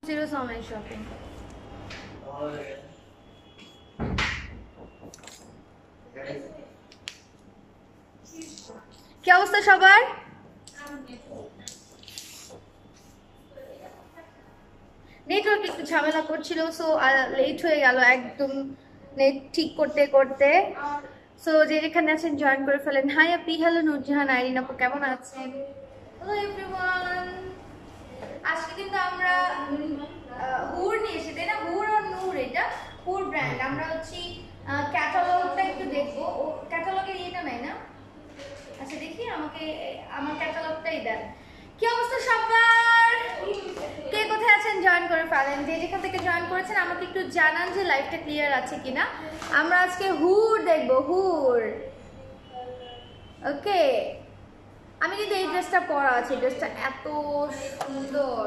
Zero's online shopping. কি অবস্থা সবার? নেটওয়ার্ক একটু ঝামেলা করছিল, সো লেট হয়ে গেল একদম নেট ঠিক করতে করতে। সো যে যেখানে আছেন জয়েন করে ফেলেন। হাই আপি, হ্যালো নুরজাহান, আইরিন আপু, কেমন আছেন? Hello everyone. আজকে কিন্তু আমরা হুর নিয়ে এসে, তাই না? হুর আর নূর, এটা হুর ব্র্যান্ড। আমরা হচ্ছি ক্যাটালগটা একটু দেখবো। ও ক্যাটালগের ইয়েটা নাই না? আচ্ছা দেখি, আমাকে আমার ক্যাটালগটাই দেন। কি অবস্থা সবার? কে কোথায় আছেন জয়েন করে ফেলেন। যে যেখান থেকে জয়েন করেছেন আমাকে একটু জানান যে লাইভটা ক্লিয়ার আছে কিনা। আমরা আজকে হুর দেখবো, হুর। ওকে, আমি কিন্তু এই ড্রেসটা পরা আছে, ড্রেসটা এত সুন্দর।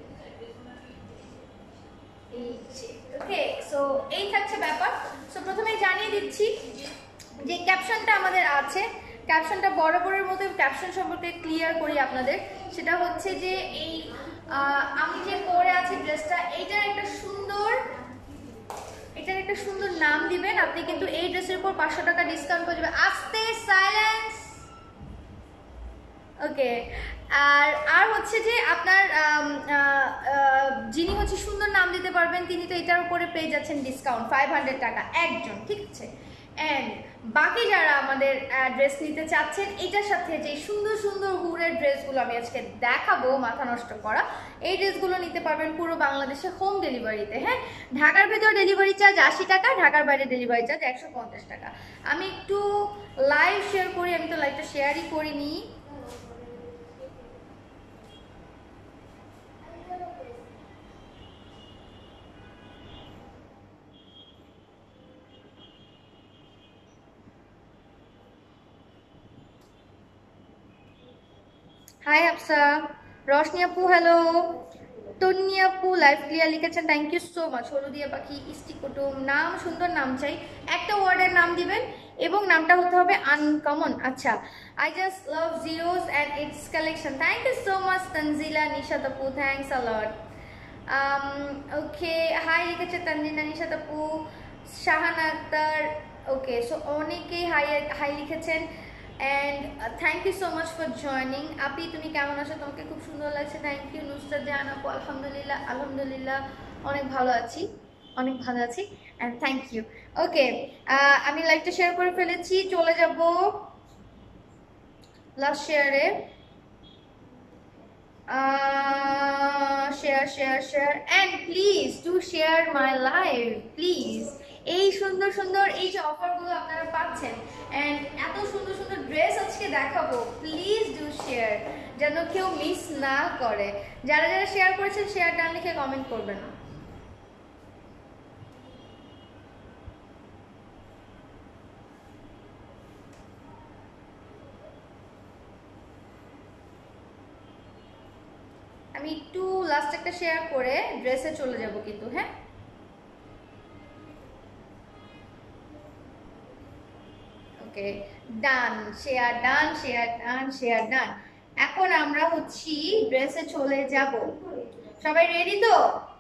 ওকে, সো এই থাকছে ব্যাপার। সো প্রথমে জানিয়ে দিচ্ছি যে ক্যাপশনটা আমাদের আছে, ক্যাপশনটা বরাবরের মতো ক্যাপশন সম্পর্কে ক্লিয়ার করি আপনাদের। সেটা হচ্ছে যে এই আমি যে পরে আছি ড্রেসটা, এটার একটা সুন্দর নাম দিবেন আপনি, কিন্তু এই ড্রেসের উপর 500 টাকা ডিসকাউন্ট করে দেবেন। আস্তে, সাইলেন্স। ওকে, আর হচ্ছে যে আপনার যিনি হচ্ছে সুন্দর নাম দিতে পারবেন তিনি তো এটার উপরে পেয়ে যাচ্ছেন ডিসকাউন্ট 500 টাকা একজন, ঠিক আছে? অ্যান্ড বাকি যারা আমাদের ড্রেস নিতে চাচ্ছেন, এটার সাথে যে সুন্দর সুন্দর হুরের ড্রেসগুলো আমি আজকে দেখাবো, মাথা নষ্ট করা, এই ড্রেসগুলো নিতে পারবেন পুরো বাংলাদেশে হোম ডেলিভারিতে। হ্যাঁ, ঢাকার ভেতর ডেলিভারি চার্জ 80 টাকা, ঢাকার বাইরে ডেলিভারি চার্জ 150 টাকা। আমি একটু লাইভ শেয়ার করি, আমি তো লাইভটা শেয়ারই করিনি। হাই আফসা, রশনি আপু হ্যালো, তন্নি আপু লাইভ ক্লিয়ার লিখেছেন, থ্যাংক ইউ সো মাচ। হলুদিয়া পাখি, ইস্টি কুটুম, নাম সুন্দর নাম চাই, একটা ওয়ার্ডের নাম দিবেন এবং নামটা হতে হবে আনকমন। আচ্ছা, I just love Zeros and its collection, thank you so much Tanjila Nishat আপু, থ্যাংকস আ লট। ওকে, হাই লিখেছে তানজিনা নিশাত আপু, শাহানা আক্তার। ওকে, সো অনেকেই হাই হাই লিখেছেন and thank you so much for joining. আপি তুমি কেমন আছো? তোমাকে খুব সুন্দর লাগছে, থ্যাংক ইউ। নুসরাত জাহান আপু, আলহামদুলিল্লাহ আলহামদুলিল্লাহ অনেক ভালো আছি, অনেক ভালো আছি অ্যান্ড থ্যাংক ইউ। ওকে, আমি লাইভটা শেয়ার করে ফেলেছি, চলে যাব লাস্ট শেয়ারে। share and please do share my live please। এই সুন্দর সুন্দর এই যে অফারগুলো আপনারা পাচ্ছেন এন্ড এত সুন্দর সুন্দর ড্রেস আজকে দেখাবো, প্লিজ ডু শেয়ার যেন কেউ মিস না করে। যারা যারা শেয়ার করেছেন শেয়ার ডান লিখে কমেন্ট করবেন। আমি একটু লাস্ট একটা শেয়ার করে ড্রেসে চলে যাব কিন্তু। হ্যাঁ, okay, done, share done, share done, share done. এখন আমরা হচ্ছি ড্রেসে চলে যাব। সবাই রেডি তো?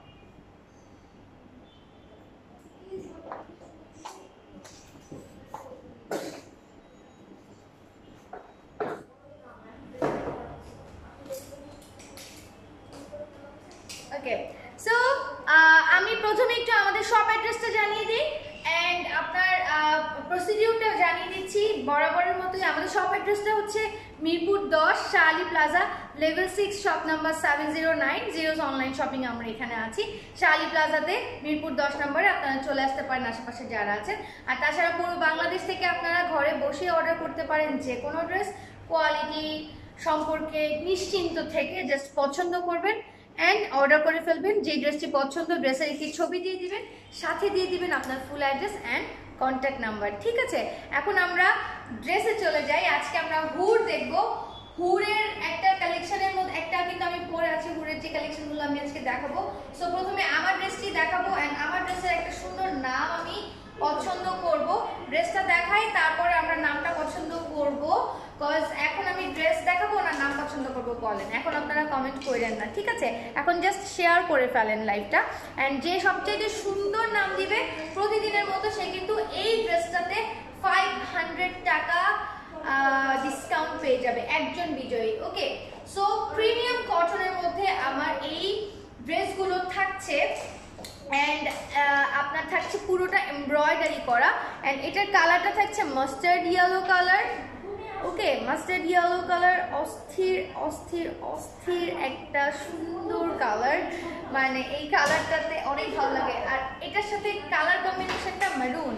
ওকে, সো আমি প্রথমে একটু আমাদের শপ অ্যাড্রেসটা জানিয়ে দিই এন্ড আপনার প্রসিডিউরটা জানিয়ে দিচ্ছি বরাবরের মতোই। আমাদের শপ অ্যাড্রেসটা হচ্ছে Mirpur 10 Shah Ali plaza, level 6, shop number 709। Zeros online shopping আমরা এখানে আছি শাহ আলী প্লাজাতে, মিরপুর 10 নম্বরে। আপনারা চলে আসতে পারেন আশেপাশে যারা আছেন। আর তাছাড়া পুরো বাংলাদেশ থেকে আপনারা ঘরে বসে অর্ডার করতে পারেন যে কোনো ড্রেস। কোয়ালিটি সম্পর্কে নিশ্চিন্ত থেকে জাস্ট পছন্দ করবেন অ্যান্ড অর্ডার করে ফেলবেন। যে ড্রেসটি পছন্দ, ড্রেসের একটি ছবি দিয়ে দিবেন, সাথে দিয়ে দিবেন আপনার full address and contact number, ঠিক আছে? এখন আমরা ড্রেসে চলে যাই। আজকে আমরা হুর দেখব। হুরের একটা কালেকশনের মধ্যে একটা কিন্তু আমি পরে আছি, হুরের যে কালেকশনগুলো আমি আজকে দেখাবো। সো প্রথমে আমার ড্রেসটি দেখাবো অ্যান্ড আমার ড্রেসের একটা সুন্দর নাম আমি পছন্দ করব, ড্রেসটা দেখাই, তারপরে আমরা নামটা পছন্দ করব, কজ এখন আমি ড্রেস দেখাবো না নাম পছন্দ করবো বলেন, এখন আপনারা কমেন্ট করেন না, ঠিক আছে? এখন জাস্ট শেয়ার করে ফেলেন লাইভটা, অ্যান্ড যে সবচেয়ে সুন্দর নাম দিবে প্রতিদিনের মতো সে কিন্তু এই ড্রেসটাতে 500 টাকা ডিসকাউন্ট পেয়ে যাবে, একজন বিজয়ী। ওকে, সো প্রিমিয়াম কটনের মধ্যে আমার এই ড্রেসগুলো থাকছে, অ্যান্ড আপনার থাকছে পুরোটা এমব্রয়ডারি করা, অ্যান্ড এটার কালারটা থাকছে mustard yellow colour. Okay, mustard yellow colour, অস্থির অস্থির অস্থির একটা সুন্দর কালার, মানে এই কালারটাতে অনেক ভালো লাগে। আর এটার সাথে কালার কম্বিনেশনটা মেরুন।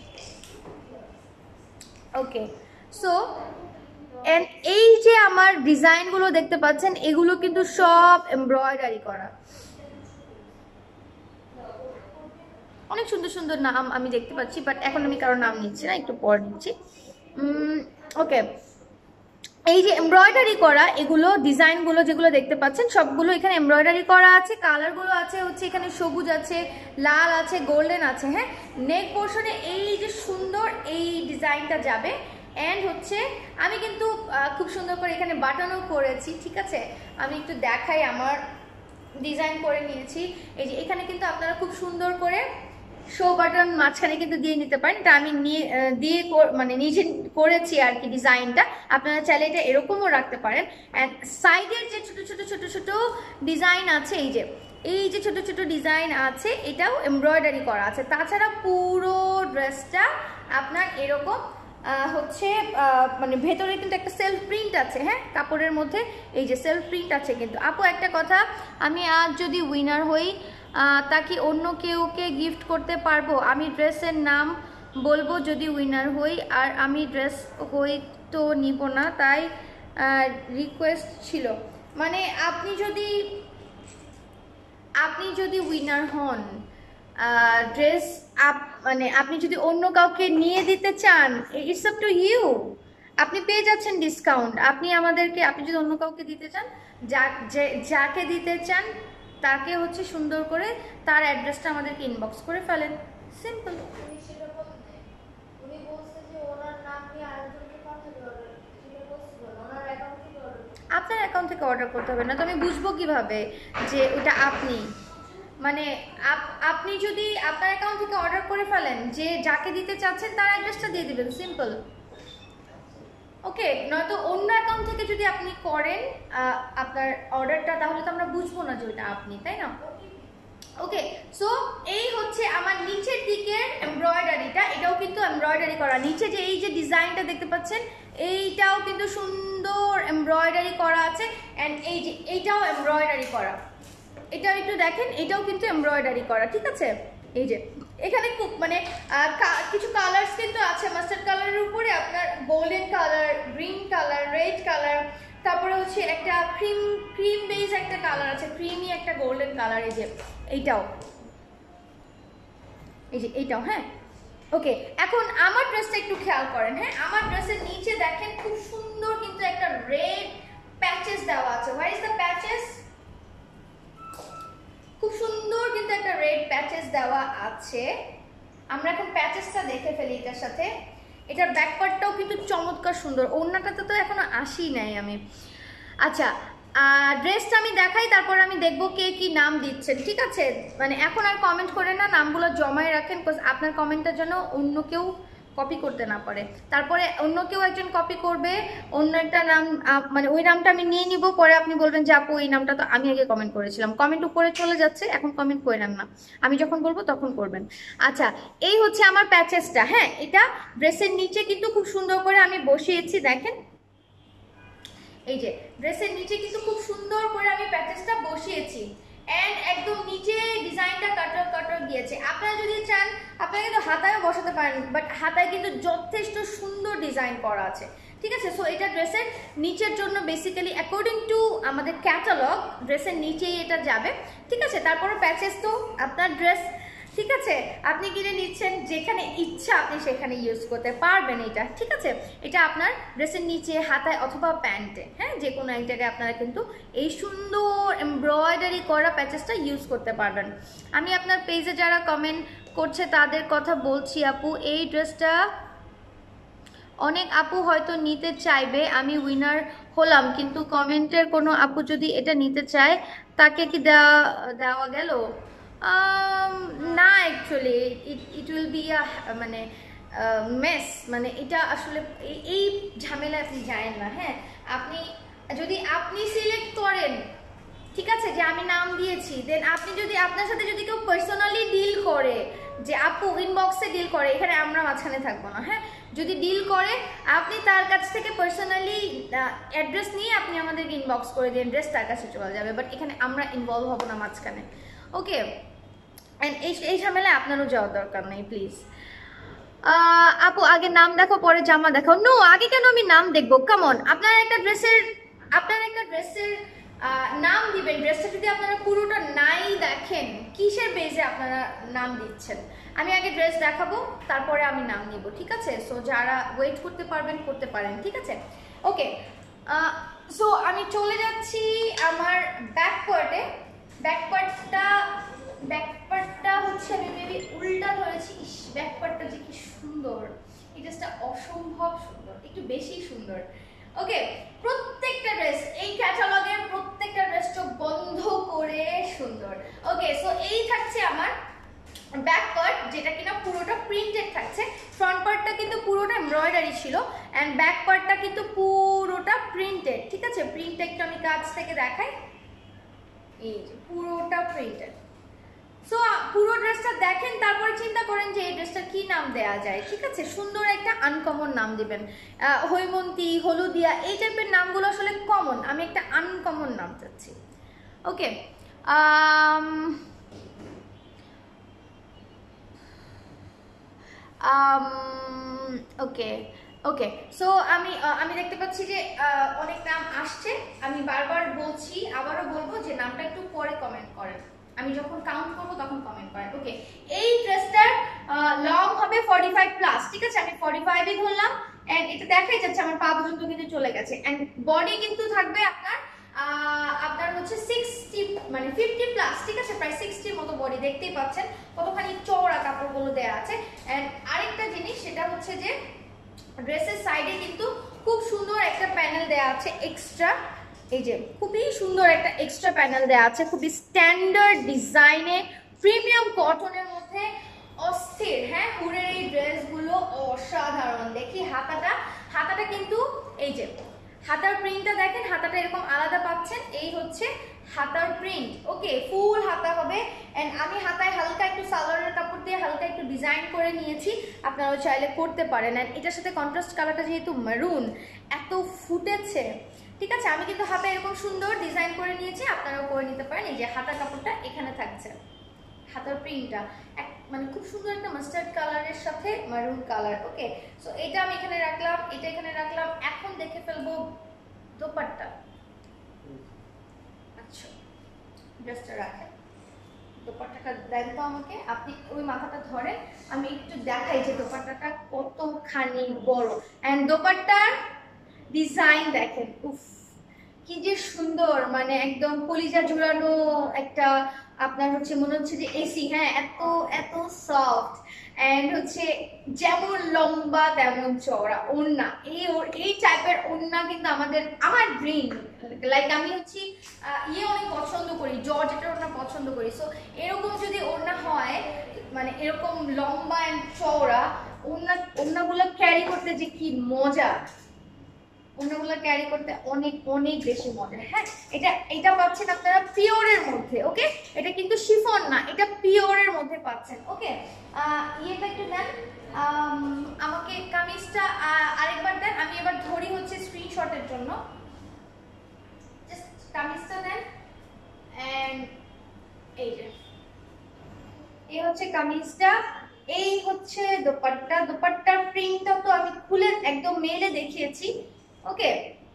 ওকে, সো এন্ড এই যে আমার ডিজাইনগুলো দেখতে পাচ্ছেন এগুলো কিন্তু সব এমব্রয়ডারি করা, অনেক সুন্দর সুন্দর নাম আমি দেখতে পাচ্ছি, বাট এখন আমি কারো নাম নিচ্ছি না, একটু পর নিচ্ছি। ওকে, এই যে এমব্রয়ডারি করা এগুলো ডিজাইনগুলো যেগুলো দেখতে পাচ্ছেন সবগুলো এখানে এমব্রয়ডারি করা আছে। কালারগুলো আছে হচ্ছে এখানে সবুজ আছে, লাল আছে, গোল্ডেন আছে। হ্যাঁ, নেক পোর্শনে এই যে সুন্দর এই ডিজাইনটা যাবে, অ্যান্ড হচ্ছে আমি কিন্তু খুব সুন্দর করে এখানে বাটনও করেছি, ঠিক আছে? আমি একটু দেখাই, আমার ডিজাইন করে নিয়েছি। এই যে এখানে কিন্তু আপনারা খুব সুন্দর করে শো বাটন মাঝখানে কিন্তু দিয়ে নিতে পারেন, এটা আমি দিয়ে মানে নিজে করেছি আর কি ডিজাইনটা। আপনারা চাইলে এটা এরকমও রাখতে পারেন। অ্যান্ড সাইডের যে ছোট ছোট ছোট ছোট ডিজাইন আছে, এই যে ছোট ছোট ডিজাইন আছে, এটাও এমব্রয়ডারি করা আছে। তাছাড়া পুরো ড্রেসটা আপনার এরকম হচ্ছে মানে ভেতরে কিন্তু একটা সেলফ প্রিন্ট আছে। হ্যাঁ, কাপড়ের মধ্যে এই যে সেলফ প্রিন্ট আছে। কিন্তু আপু একটা কথা, আমি আজ যদি উইনার হই তা কি অন্য কেউকে গিফট করতে পারবো? আমি ড্রেসের নাম বলবো যদি উইনার হই, আর আমি ড্রেস হই তো নিব না, তাই রিকোয়েস্ট ছিল। মানে আপনি যদি উইনার হন, ড্রেস মানে আপনি যদি অন্য কাউকে নিয়ে দিতে চান, ইটস আপ টু ইউ, আপনি পেয়ে যাচ্ছেন ডিসকাউন্ট। আপনি যদি অন্য কাউকে দিতে চান, যাকে দিতে চান তাকে হচ্ছে সুন্দর করে তার অ্যাড্রেসটা আমাদেরকে ইনবক্স করে ফেলেন, সিম্পল। আপনার অ্যাকাউন্ট থেকে অর্ডার করতে হবে না তো আমি বুঝবো কিভাবে যে ওটা আপনি? মানে আপনি যদি আপনার অ্যাকাউন্ট থেকে অর্ডার করে ফেলেন, যে যাকে দিতে চাচ্ছেন তার অ্যাড্রেসটা দিয়ে দিবেন, সিম্পল। ওকে, নয়তো অন্য অ্যাকাউন্ট থেকে যদি আপনি করেন আপনার অর্ডারটা, তাহলে তো আমরা বুঝবো না যে ওটা আপনি, তাই না? ওকে, সো এই হচ্ছে আমার নিচের দিকের এমব্রয়ডারিটা, এটাও কিন্তু এমব্রয়ডারি করা। নিচে যে এই যে ডিজাইনটা দেখতে পাচ্ছেন এইটাও কিন্তু সুন্দর এমব্রয়ডারি করা আছে, অ্যান্ড এই যে এইটাও এমব্রয়ডারি করা, এটাও একটু দেখেন, এটাও কিন্তু এমব্রয়ডারি করা, ঠিক আছে? এই যে এখানে খুব মানে কিছু কালার্স কিন্তু আছে, মাস্টার্ড কালারের উপরে আপনার golden colour, green colour, red colour, তারপরে হচ্ছে একটা ক্রিম বেস একটা কালার আছে, ক্রিমি একটা গোল্ডেন কালার। এই যে এইটাও, এইটাও। হ্যাঁ, ওকে, এখন আমার ড্রেসটা একটু খেয়াল করেন। হ্যাঁ, আমার ড্রেসের নিচে দেখেন খুব সুন্দর কিন্তু একটা রেড প্যাচেস দেওয়া আছে। Where is the patches? খুব সুন্দর কিন্তু একটা রেড প্যাচেস দেওয়া আছে। আমরা এখন প্যাচেসটা দেখে ফেলি এটার সাথে। এটার ব্যাক পার্টটাও কিন্তু চমৎকার সুন্দর। ওড়নাটাতে তো এখনো আসি নাই আমি। আচ্ছা, ড্রেসটা আমি দেখাই, তারপর আমি দেখবো কে কি নাম দিচ্ছেন, ঠিক আছে? মানে এখন আর কমেন্ট করে না, নামগুলো জমায় রাখেন, বিকজ আপনার কমেন্টটা যেন অন্য কেউ কপি করতে না পারে। তারপরে অন্য কেউ একজন কপি করবে অন্য একটা নাম, মানে ওই নামটা আমি নিয়ে নিব, পরে আপনি বলবেন যে আপু এই নামটা তো আমি আগে কমেন্ট করেছিলাম। কমেন্ট উপরে চলে যাচ্ছে, এখন কমেন্ট করেন না, আমি যখন বলবো তখন করবেন। আচ্ছা, এই হচ্ছে আমার প্যাচেসটা। হ্যাঁ, এটা ড্রেসের নিচে কিন্তু খুব সুন্দর করে আমি বসিয়েছি, দেখেন। এই যে ড্রেসের নিচে কিন্তু খুব সুন্দর করে আমি প্যাচেসটা বসিয়েছি, এন্ড একদম নিচে ডিজাইনটা কাটর দিয়েছে। আপনারা যদি চান আপনারা কিন্তু হাতায়ও বসাতে পারেন, বাট হাতায় কিন্তু যথেষ্ট সুন্দর ডিজাইন করা আছে, ঠিক আছে? সো এটা ড্রেসের নিচের জন্য বেসিক্যালি অ্যাকর্ডিং টু আমাদের ক্যাটালগ ড্রেসের নিচেই এটা যাবে, ঠিক আছে? তারপরে প্যাচেস তো আপনার ড্রেস, ঠিক আছে, আপনি কিনে নিচ্ছেন, যেখানে ইচ্ছা আপনি সেখানে ইউজ করতে পারবেন এটা, ঠিক আছে? এটা আপনার ড্রেসের নিচে, হাতায় অথবা প্যান্টে, হ্যাঁ, যে কোনো এক জায়গায় আপনারা কিন্তু এই সুন্দর এমব্রয়ডারি করা প্যাচেসটা ইউজ করতে পারবেন। আমি আপনার পেজে যারা কমেন্ট করছে তাদের কথা বলছি আপু, এই ড্রেসটা অনেক আপু হয়তো নিতে চাইবে, আমি উইনার হলাম, কিন্তু কমেন্টের কোনো আপু যদি এটা নিতে চায় তাকে কি দেওয়া দেওয়া গেল? না, actually it will be uh মানে মেস, মানে এটা আসলে এই ঝামেলা আপনি জানেন না। হ্যাঁ, আপনি যদি আপনি সিলেক্ট করেন, ঠিক আছে, যে আমি নাম দিয়েছি, দেন আপনি যদি আপনার সাথে যদি কেউ পার্সোনালি ডিল করে, যে আপু ইনবক্সে ডিল করে, এখানে আমরা মাঝখানে থাকবো না। হ্যাঁ, যদি ডিল করে আপনি তার কাছ থেকে পার্সোনালি অ্যাড্রেস নিয়ে আপনি আমাদেরকে ইনবক্স করে দিন, অ্যাড্রেস তার কাছে চলে যাবে, বাট এখানে আমরা ইনভলভ হব না মাঝখানে। ওকে, অ্যান্ড এই ঝামেলায় আপনারও যাওয়ার দরকার নেই প্লিজ। আপু আগে নাম দেখো পরে জামা দেখাও। নো, আগে কেন আমি নাম দেখবো? কামন, আপনার একটা ড্রেসের নাম দিবেন। ড্রেসটা যদি আপনারা পুরোটা নাই দেখেন, কিসের বেজে আপনারা নাম দিচ্ছেন? আমি আগে ড্রেস দেখাবো, তারপরে আমি নাম নিব, ঠিক আছে? সো যারা ওয়েট করতে পারবেন করতে পারেন, ঠিক আছে? ওকে, সো আমি চলে যাচ্ছি আমার ব্যাক পার্টে। ব্যাক পার্টটা হচ্ছে আমি মেবি উল্টা ধরেছি। ব্যাক পার্টটা যে কি সুন্দর, এই ড্রেসটা অসম্ভব সুন্দর, একটু বেশি সুন্দর। ওকে, প্রত্যেকটা ড্রেস এই ক্যাটালগের প্রত্যেকটা ড্রেস চোখ বন্ধ করে সুন্দর। ওকে, সো এই থাকছে আমার ব্যাক পার্ট, যেটা কিনা পুরোটা প্রিন্টেড থাকছে। ফ্রন্ট পার্টটা কিন্তু পুরোটা এমব্রয়ডারি ছিল, এন্ড ব্যাক পার্টটা কিন্তু পুরোটা প্রিন্টেড, ঠিক আছে? প্রিন্টটা একটু আমি কাছ থেকে দেখাই, এই যে পুরোটা প্রিন্টেড। সো পুরো ড্রেসটা দেখেন, তারপরে চিন্তা করেন যে এই ড্রেসটা কি নাম দেয়া যায়, ঠিক আছে? সুন্দর একটা আনকমন নাম দিবেন। হৈমন্তী, হলুদিয়া, এই টাইপের নামগুলো আসলে কমন, আমি একটা আনকমন নাম চাচ্ছি। ওকে, ওকে ওকে, সো আমি দেখতে পাচ্ছি যে অনেক নাম আসছে। আমি বারবার বলছি, আবারও বলবো যে নামটা একটু পরে কমেন্ট করেন, আমি যখন কাউন্ট করব তখন কমেন্ট করেন। ওকে, এই ড্রেসটার লং হবে 45 প্লাস, ঠিক আছে? আমি 45 ই ধরলাম, এন্ড এটা দেখাই যাচ্ছে আমার পা পর্যন্ত কিন্তু চলে গেছে। এন্ড বডি কিন্তু থাকবে আপনার হচ্ছে 60 মানে 50 প্লাস, ঠিক আছে? প্রায় 60 এর মতো বডি, দেখতেই পাচ্ছেন কতখানি চওড়া কাপড়গুলো দেয়া আছে। এন্ড আরেকটা জিনিস, সেটা হচ্ছে যে ড্রেসের সাইডে কিন্তু খুব সুন্দর একটা প্যানেল দেয়া আছে এক্সট্রা, এই যে খুবই সুন্দর একটা এক্সট্রা প্যানেল দেয়া আছে, খুবই স্ট্যান্ডার্ড ডিজাইনে, প্রিমিয়াম কটনের মধ্যে, অস্থির। হ্যাঁ, হুরের এই ড্রেসগুলো অসাধারণ। দেখি হাতাটা কিন্তু এই যে হাতার প্রিন্টটা দেখেন, হাতাটা এরকম আলাদা পাচ্ছেন, এই হচ্ছে হাতার প্রিন্ট। ওকে, ফুল হাতা হবে। এন্ড আমি হাতায় হালকা একটু সালোয়ারের কাপড় দিয়ে হালকা একটু ডিজাইন করে নিয়েছি, আপনারাও চাইলে করতে পারেন। এন্ড এটার সাথে কন্ট্রাস্ট কালারটা যেহেতু মেরুন, এত ফুটেছে, ঠিক আছে? আমি কিন্তু হাতে এরকম সুন্দর ডিজাইন করে নিয়েছি, আপনারাও করে নিতে পারেন। এই যে হাতার কাপড়টা এখানে থাকছে, হাতার প্রিন্টটা মানে খুব সুন্দর একটা মাস্টার্ড কালারের সাথে মারুন কালার। ওকে, সো এটা আমি এখানে রাখলাম, এটা এখানে রাখলাম। এখন দেখে ফেলবো দোপাট্টা। আচ্ছা, ড্রেসটা রাখেন, দোপাট্টাটা দেন তো আমাকে। আপনি ওই মাথাটা ধরেন, আমি একটু দেখাই যে দোপাট্টাটা কতখানি বড়। এন্ড দোপাট্টার ডিজাইন দেখেন, উফ কি যে সুন্দর, মানে একদম কলিজা জুড়ানো একটা, আপনার হচ্ছে মনে হচ্ছে যে এসি। হ্যাঁ, এত এত সফট, এন্ড হচ্ছে যেমন লম্বা তেমন চওড়া ওড়না। এই টাইপের ওড়না কিন্তু আমার ড্রিম। লাইক আমি হচ্ছে অনেক পছন্দ করি, জর্জেটের ওড়না পছন্দ করি। সো এরকম যদি ওড়না হয়, মানে এরকম লম্বা এন্ড চওড়া ওড়নাগুলো ক্যারি করতে যে কি মজা, ওড়নাগুলো ক্যারি করতে অনেক অনেক বেশি মজা। হ্যাঁ, এটা পাচ্ছেন আপনারা পিওরের মধ্যে। ওকে, এটা কিন্তু শিফন না, এটা পিওরের মধ্যে পাচ্ছেন। ওকে, ইয়েটা একটু দেন আমাকে, কামিজটা আরেকবার দেন, আমি এবার ধরি হচ্ছে স্ক্রিনশটের জন্য। জাস্ট কামিজটা দেন, এন্ড এই যে এই হচ্ছে কামিজটা, এই হচ্ছে দোপাট্টার প্রিন্টটা তো আমি খুলে একদম মেলে দেখিয়েছি। ওকে,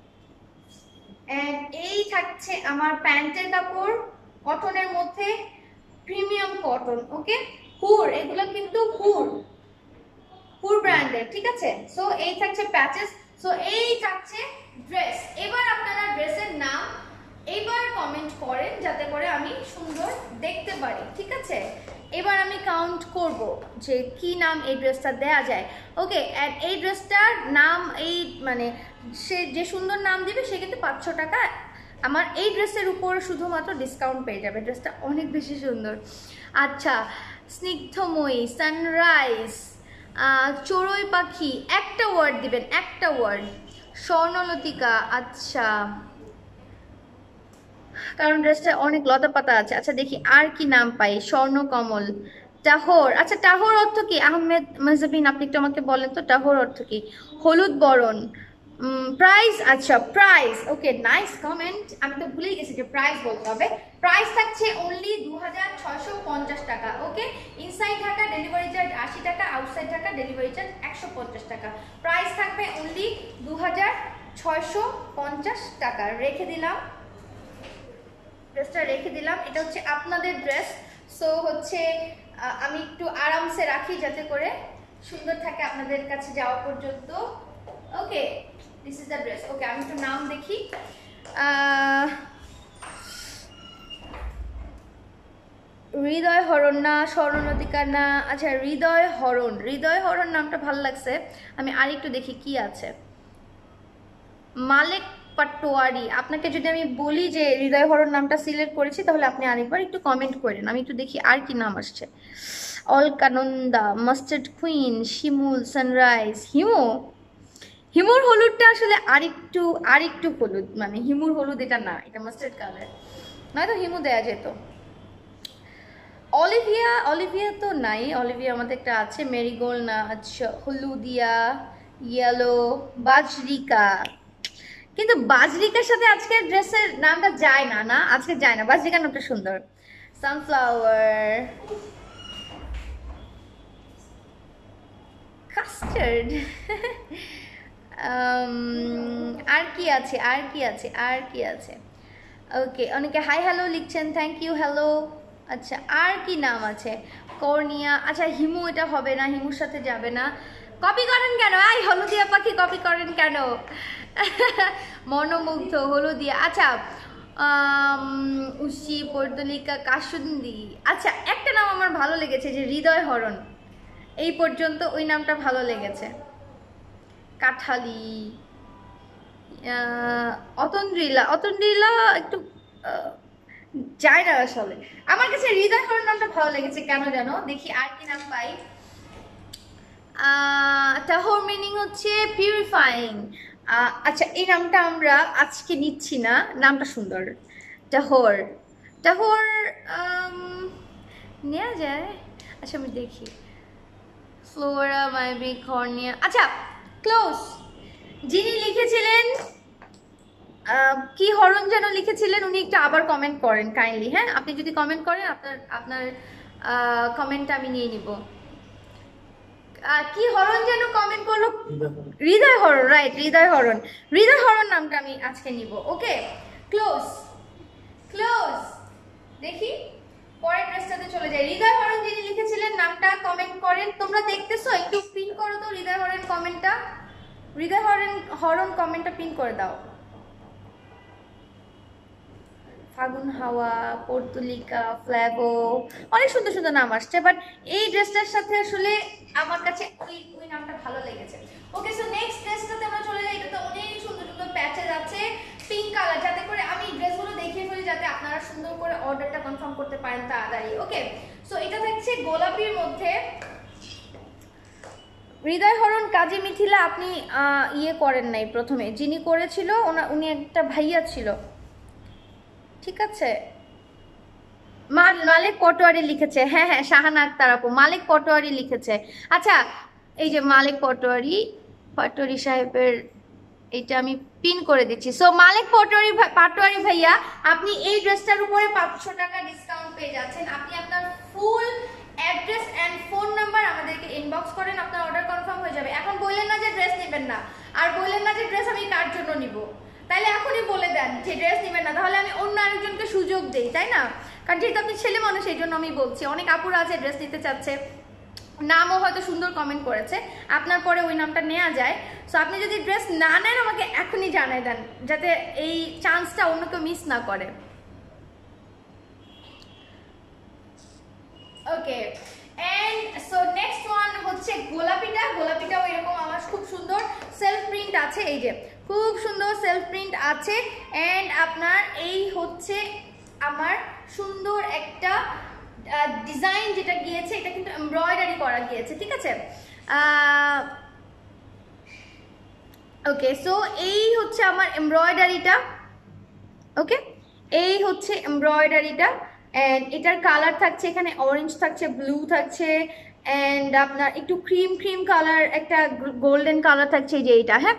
এন্ড এই থাকছে আমার প্যান্টের কাপড়, কটনের মধ্যে, প্রিমিয়াম কটন। ওকে, এগুলো কিন্তু হুর ব্র্যান্ডের, ঠিক আছে? সো এই থাকছে প্যাচেস, সো এই থাকছে ড্রেস। এবার আপনারা ড্রেসের নাম এইবার কমেন্ট করেন যাতে করে আমি সুন্দর দেখতে পারি, ঠিক আছে? এবার আমি কাউন্ট করব যে কি নাম এই ড্রেসটা দেয়া যায়। ওকে, অ্যান্ড এই ড্রেসটার নাম এই মানে সে যে সুন্দর নাম দিবে সে কিন্তু 500 টাকা আমার এই ড্রেসের উপর শুধুমাত্র ডিসকাউন্ট পেয়ে যাবে। ড্রেসটা অনেক বেশি সুন্দর। আচ্ছা, স্নিগ্ধময়ী, সানরাইজ, চড়ুই পাখি, একটা ওয়ার্ড দিবেন, একটা ওয়ার্ড। স্বর্ণলতিকা, আচ্ছা, কারণ ড্রেসটা অনেক লতা পাতা আছে। আচ্ছা দেখি আর কি নাম পাই। স্বর্ণকমল, টাহর, আচ্ছা টাহর অর্থ কি? আহমেদ মেহজাবিন, আপনি একটু আমাকে বলেন তো টাহর অর্থ কি? হলুদ বরণ। প্রাইস, আচ্ছা প্রাইস, ওকে নাইস কমেন্ট। আমি তো ভুলেই গেছি যে প্রাইস বলতে হবে। প্রাইস থাকছে অনলি 2650 টাকা। Okay, inside Dhaka delivery charge 80 টাকা, আউটসাইড ঢাকা ডেলিভারি চার্জ 150 টাকা। প্রাইস থাকবে অনলি 2650 টাকা। রেখে দিলাম, ড্রেসটা রেখে দিলাম। এটা হচ্ছে আপনাদের ড্রেস, সো হচ্ছে আমি একটু আরামসে রাখি যাতে করে সুন্দর থাকে আপনাদের কাছে যাওয়া পর্যন্ত। Okay, this is the dress. Okay, আমি একটু নাম দেখি। হৃদয় হরণ না, স্বর্ণলতিকা না, আচ্ছা হৃদয় হরণ। হৃদয় হরণ নামটা ভালো লাগছে। আমি আরেকটু দেখি কি আছে। মালিক পাটোয়ারি, আপনাকে যদি আমি বলি যে হৃদয় হরণ নামটা সিলেক্ট করেছি তাহলে আপনি আরেকবার একটু কমেন্ট করেন। আমি একটু দেখি আর কি নাম আসছে। Alakananda, mustard queen, Shimul, sunrise, Himu. হিমুর হলুদটা আসলে আরেকটু হলুদ, মানে হিমুর হলুদ এটা না, এটা মাস্টার্ড কালার, নয়তো হিমু দেয়া যেত। অলিভিয়া, অলিভিয়া তো নাই, অলিভিয়া আমাদের একটা আছে। মেরিগোল্ড না, আচ্ছা হলুদিয়া, ইয়েলো, বাজরিকা, কিন্তু বাজরিকার সাথে আজকের ড্রেসের নামটা যায় না, না আজকে যায় না। বাজরিকার নামটা সুন্দর। সানফ্লাওয়ার, কাস্টার্ড, আর কি আছে, আর কি আছে, আর কি আছে? ওকে, অনেকে হাই হ্যালো লিখছেন, থ্যাংক ইউ, হ্যালো। আচ্ছা আর কি নাম আছে? কর্নিয়া, আচ্ছা হিমু এটা হবে না, হিমুর সাথে যাবে না। কপি করেন কেন? আই হলুদিয়া পাখি কপি করেন কেন? মনোমুগ্ধ, হলুদিয়া, আচ্ছা উশি, পর্দলিকা, কাসুন্দি। আচ্ছা একটা নাম আমার ভালো লেগেছে যে হৃদয় হরণ, এই পর্যন্ত ওই নামটা ভালো লেগেছে। কাঠালি, অতন্দ্রিলা, অতন্দ্রিলা একটু যায় না আসলে। আমার কাছে হৃদয় হরণ নামটা ভালো লেগেছে কেন জানো। দেখি আর কি নাম পাই। টাহর মিনিং হচ্ছে পিউরিফাইং। আচ্ছা এই নামটা আমরা আজকে নিচ্ছি না, নামটা সুন্দর। টাহর, টাহর নেওয়া যায়। আচ্ছা আমি দেখি। ফ্লোরা, মাইবি, কর্নিয়া, আচ্ছা ক্লোজ। যিনি লিখেছিলেন কি হরণ যেন লিখেছিলেন উনি একটু আবার কমেন্ট করেন কাইন্ডলি। হ্যাঁ, আপনি যদি কমেন্ট করেন আপনার কমেন্টটা আমি নিয়ে নিব। কি হরণ যেন কমেন্ট করলো? হৃদয় হরণ, রাইট, হৃদয় হরণ। হৃদয় হরণ নামটা আমি আজকে নিব। Okay, close, close. দেখি পরের ড্রেসটাতে চলে যাই। হৃদয় হরণ যিনি লিখেছিলেন নামটা কমেন্ট করেন। তোমরা দেখতেছো, একটু পিন করো তো হৃদয় হরণ কমেন্টটা। হৃদয় হরণ কমেন্টটা পিন করে দাও। ফাগুন হাওয়া, পর্তুলিকা, ফ্ল্যাগো, অনেক সুন্দর সুন্দর নাম আসছে, বাট এই ড্রেসটার সাথে আসলে আমার কাছে ওই নামটা ভালো লেগেছে। ওকে, সো নেক্সট ড্রেসটাতে আমরা চলে যাই। এটাতে অনেক সুন্দর সুন্দর প্যাচেস আছে, পিঙ্ক কালার, যাতে করে আমি ড্রেসগুলো দেখিয়ে ফেলি যাতে আপনারা সুন্দর করে অর্ডারটা কনফার্ম করতে পারেন তাড়াতাড়ি। ওকে, সো এটা থাকছে গোলাপির মধ্যে। হৃদয় হরণ কাজী মিথিলা আপনি ইয়ে করেন নাই, প্রথমে যিনি করেছিল উনি একটা ভাইয়া ছিল, ঠিক আছে। মালিক পটোয়ারি লিখেছে, হ্যাঁ হ্যাঁ শাহানা আক্তার আপু, মালিক পটোয়ারি লিখেছে। আচ্ছা এই যে মালিক পাটোয়ারি সাহেবের এটা আমি পিন করে দিচ্ছি। সো মালিক পাটোয়ারি ভাইয়া, আপনি এই ড্রেসটার উপরে 500 টাকা ডিসকাউন্ট পেয়ে যাচ্ছেন। আপনি আপনার full address and phone number আমাদেরকে ইনবক্স করেন, আপনার অর্ডার কনফার্ম হয়ে যাবে। এখন বললেন না যে ড্রেস নেবেন না, আর বললেন না যে ড্রেস আমি কার জন্য নিব, তাইলে এখনই বলে দেন যে ড্রেস নেবেন না, তাহলে আমি অন্য আরেকজনকে সুযোগ দেই, তাই না? কারণ যেহেতু আপনি ছেলে মানুষ এই জন্য আমি বলছি। অনেক আপুরা আছে ড্রেস নিতে চাচ্ছে, নামও হয়তো সুন্দর কমেন্ট করেছে, আপনার পরে ওই নামটা নেওয়া যায়। সো আপনি যদি ড্রেস না নেন আমাকে এখনই জানাই দেন, যাতে এই চান্সটা অন্য কেউ মিস না করে। Okay, and so next one হচ্ছে গোলাপিটা। গোলাপিটাও এরকম আমার খুব সুন্দর সেলফ প্রিন্ট আছে, এই যে খুব সুন্দর সেলফ প্রিন্ট আছে। এন্ড আপনার এই হচ্ছে আমার সুন্দর একটা ডিজাইন যেটা গিয়েছে, এটা কিন্তু এমব্রয়ডারি করা গিয়েছে, ঠিক আছে। ওকে, সো এই হচ্ছে আমার এমব্রয়ডারিটা। ওকে, এই হচ্ছে এমব্রয়ডারিটা। এন্ড এটার কালার থাকছে এখানে অরেঞ্জ থাকছে, ব্লু থাকছে, এন্ড আপনার একটু ক্রিম ক্রিম কালার, একটা গোল্ডেন কালার থাকছে, এই যে এইটা। হ্যাঁ,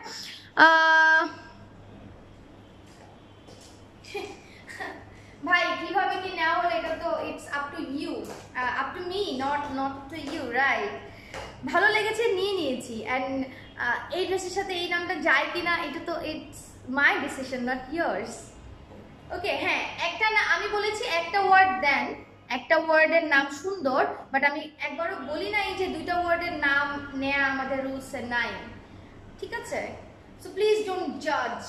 ভাই কিভাবে কি নেওয়া হলো এটা তো it's up to you, up to me, not to you, right? ভালো লেগেছে নিয়ে নিয়েছি। অ্যান্ড এই ড্রেসের সাথে এই নামটা যায় কিনা এটা তো it's my decision, not yours. Okay, হ্যাঁ, একটা না আমি বলেছি একটা ওয়ার্ড দেন, একটা ওয়ার্ডের নাম সুন্দর, বাট আমি একবারও বলি নাই যে দুইটা ওয়ার্ডের নাম নেয়া আমাদের রুলসে নাই, ঠিক আছে? সো প্লিজ ডোন্ট জাজ।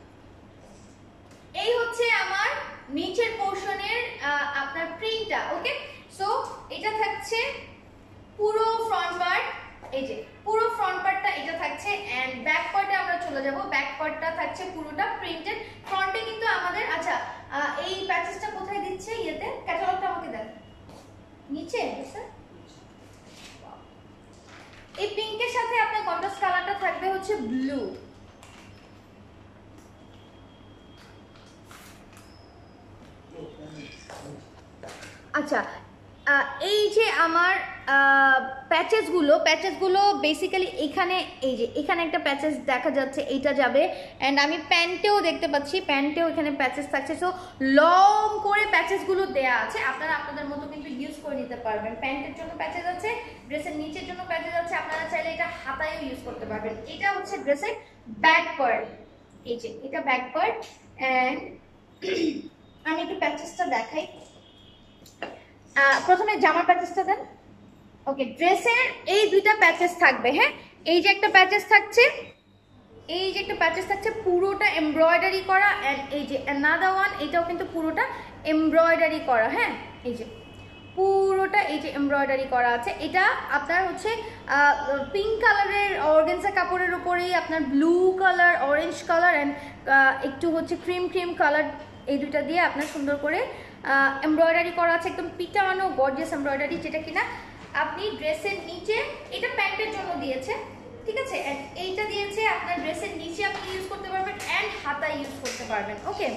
এই হচ্ছে আমার নিচের পোর্শনের আপনার প্রিন্টটা। ওকে, সো এটা থাকছে পুরো ফ্রন্ট পার্ট, এই যে পুরো ফ্রন্ট পার্টটা এটা থাকছে। এন্ড ব্যাক পার্টে আমরা চলে যাব, ব্যাক পার্টটা থাকছে পুরোটা প্রিন্টেড। ফ্রন্টে কিন্তু আমাদের, আচ্ছা এই প্যাচেসটা কোথায় দিচ্ছে? ইয়েতে ক্যাটালগটা আমাকে দেন, নিচে স্যার। এই পিঙ্কের সাথে আপনার কন্ট্রাস্ট কালারটা থাকবে হচ্ছে ব্লু। আচ্ছা, এই যে আমার প্যাচেসগুলো বেসিক্যালি এখানে, এই যে এখানে একটা প্যাচেস দেখা যাচ্ছে, এইটা যাবে। অ্যান্ড আমি প্যান্টেও দেখতে পাচ্ছি, প্যান্টেও এখানে প্যাচেস থাকছে। সো লং করে প্যাচেসগুলো দেয়া আছে, আপনারা আপনাদের মতো কিন্তু ইউজ করে নিতে পারবেন। প্যান্টের জন্য প্যাচেস আছে, ড্রেসের নিচের জন্য প্যাচেস আছে, আপনারা চাইলে এটা হাতায়ও ইউজ করতে পারবেন। এটা হচ্ছে ড্রেসের ব্যাক পার্ট, এই যে এটা ব্যাক পার্ট। অ্যান্ড আমি একটু প্যাচেসটা দেখাই। প্রথমে জামার প্যাচেসটা দেন। ওকে, ড্রেসের এই দুইটা প্যাচেস থাকবে। হ্যাঁ, এই যে একটা প্যাচেস থাকছে, এই যে একটা প্যাচেস থাকছে পুরোটা এমব্রয়ডারি করা। এন্ড এই যে অ্যানাদার ওয়ান, এটাও কিন্তু পুরোটা এমব্রয়ডারি করা। হ্যাঁ, এই যে পুরোটা এই যে এমব্রয়ডারি করা আছে। এটা আপনার হচ্ছে পিঙ্ক কালারের অর্গানজা কাপড়ের উপরেই আপনার blue colour, orange colour and একটু হচ্ছে ক্রিম ক্রিম কালার, এই দুইটা দিয়ে আপনার সুন্দর করে এমব্রয়ডারি করা আছে, একদম পিটানো গর্জিয়াস এমব্রয়ডারি, যেটা কিনা আপনি ড্রেসের নিচে, এটা প্যান্টের জন্য দিয়েছে, ঠিক আছে? এইটা দিয়েছে আপনার ড্রেসের নিচে আপনি ইউজ করতে পারবেন অ্যান্ড হাতায় ইউজ করতে পারবেন। ওকে,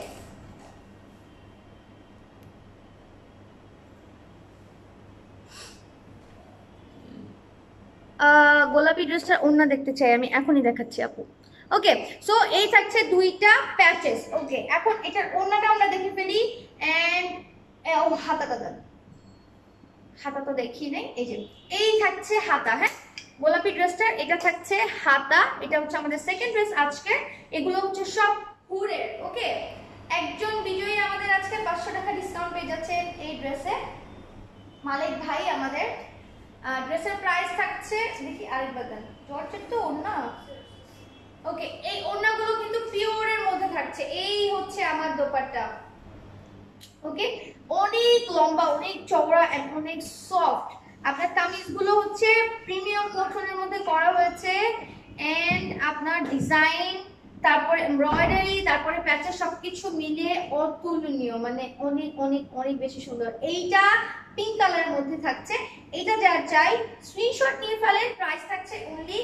গোলাপি ড্রেসটার ওড়না দেখতে চাই আমি, এখনই দেখাচ্ছি আপু। ওকে, সো এই থাকছে দুইটা প্যাচেস। ওকে, এখন এটার ওড়নাটা আমরা দেখে ফেলি। এন্ড হাতাটা দেন, হাতা তো দেখি নেই, এই যে এই থাকছে হাতা। হ্যাঁ, গোলাপি ড্রেসটার এটা থাকছে হাতা। এটা হচ্ছে আমাদের সেকেন্ড ড্রেস আজকে। এগুলো হচ্ছে সব হুডের। ওকে, একজন বিজয়ী আমাদের আজকে 500 টাকা ডিসকাউন্ট পেয়ে যাচ্ছেন এই ড্রেসে, মালিক ভাই আমাদের। ড্রেসের প্রাইস থাকছে, দেখি আরেকবার দেন, জর্জেট তো ওড়না। ওকে, এই ওড়নাগুলো কিন্তু পিওরের মধ্যে থাকছে। এই হচ্ছে আমার দোপাট্টা। ওকে, অনেক লম্বা, অনেক চওড়া এন্ড অনেক সফট। আপনার কামিজগুলো হচ্ছে প্রিমিয়াম কটনের মধ্যে করা হয়েছে। এন্ড আপনার ডিজাইন, তারপরে এমব্রয়ডারি, তারপরে প্যাচের সবকিছু মিলিয়ে অতুলনীয়, মানে অনেক অনেক অনেক বেশি সুন্দর। এইটা পিঙ্ক কালারের মধ্যে থাকছে। এটা যার চাই স্ক্রিনশট নিয়ে ফেলেন। প্রাইস থাকছে অনলি